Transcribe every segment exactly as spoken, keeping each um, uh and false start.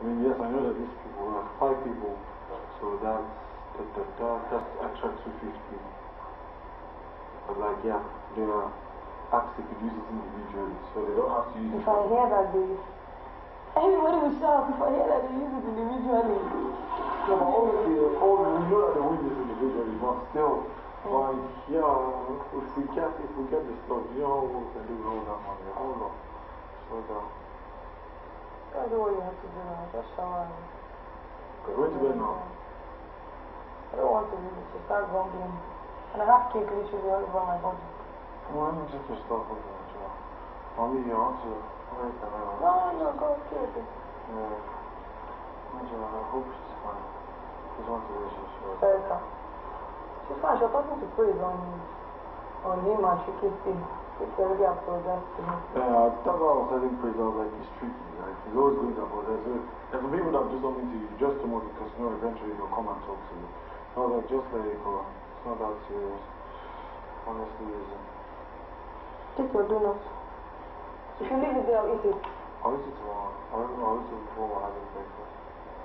mean, yes, I know that these people are five people, so that's, that, that, that, that's extra two fifty. But like, yeah, they are asked if you use it individually, so they don't have to use it. If I hear that they, everybody will shout if I hear that they use it individually. No, but obviously, all, we know that they will use it individually, but still, like, yeah, if we get, if we get the stuff, you know what we can do with all that money, a whole lot. So that. That's what you have to do now, just shower. Okay, where to go now? I don't want to leave it, to start grumbling. And I have cake literally all over my body. Why don't you just stop with that, Joe? For me, you want to wait and I No, no, go cake. Yeah. I hope she's fine. Just want to wish her sure. Sorry, sir. She's fine, she was talking to praise on, on him and she keeps saying, it's already apologized to me. Yeah, that's why I was telling praise, I was like, it's tricky, like, he's always going to apologize. There's some people that do something to you just too much because, you know, eventually they'll come and talk to you. I was like, just let it go. It's not that serious. Honestly, it isn't. Take your donuts. If you leave it there, I'll eat it. I'll eat it tomorrow. I'll eat it before we're having breakfast.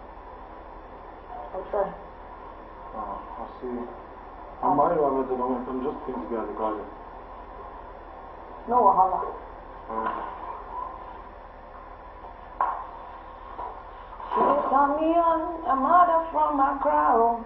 I'll try. Uh, I'll see. I'm married at the moment. I'm just going to be at the garden. No wahala. Uh, She turned me on, a mother from my crowd.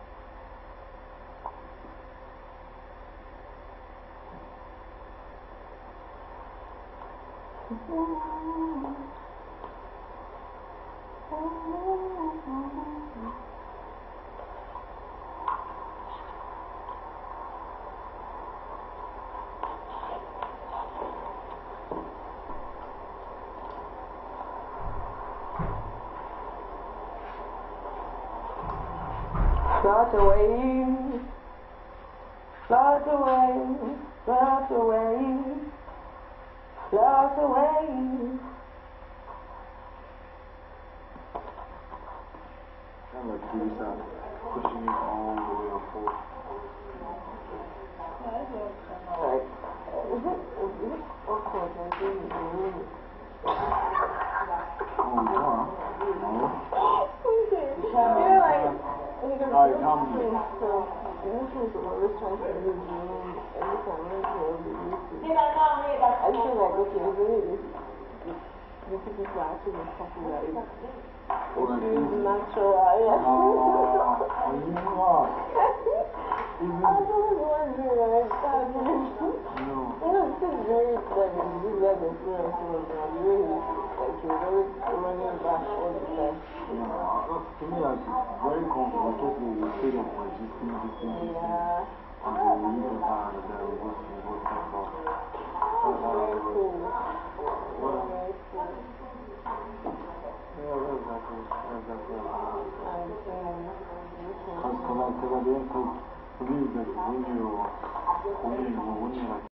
Float away, float away, float away, float away. I'm like really sad, pushing it all the way up forward. Like, is it, is it awkward when you're in the room? Oh, yeah. No. Okay. You know, like, because Alright, it's come so, so, this is always trying to leave the room every time when you're the music. I feel like, okay, it's really this, the people are actually popular. It's, it's really natural. Yeah. Oh, you are. I was always wondering, like, that, you know, you know, it's just very, like, the disease that the experience was, and really, like, he was always running back all the time. Yeah, that's, to me, like, very comfortable. Just like the state of like, just being just being Yeah. until we get tired and then we go we go take off. That's how Very it cool. works. Well, Very cool. yeah, that's exactly, that's exactly what I'm saying. And, um, Because, because, because at the end, because, believe that when you, when you, when you like,